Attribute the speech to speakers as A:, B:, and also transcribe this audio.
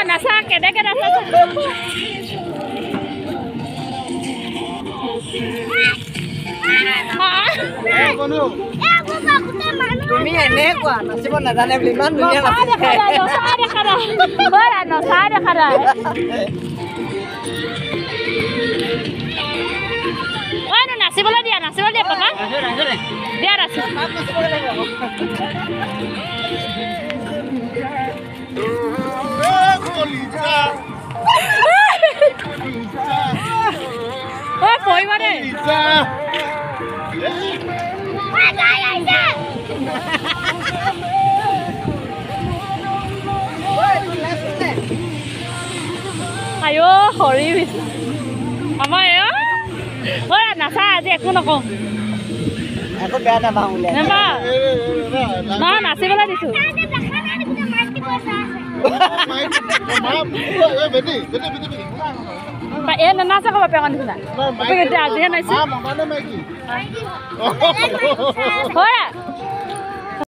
A: নাচা কেনেকে নাচা
B: তুমি এনেকুৱা নাচিব নাজানে বুলি ইমান ধুনীয়া
A: নাচিবলৈ দিয়া পাপা দিয়া নাচি পৰিবা দে আয়ো হৰি আমাৰ নাচা আজি একো নকওঁ
B: একো বেয়া নাপাওঁ
A: নাচিবলৈ দিছো এ নাচা ক'ব পেঙৰ নিচিনা আজিহে নাচিছো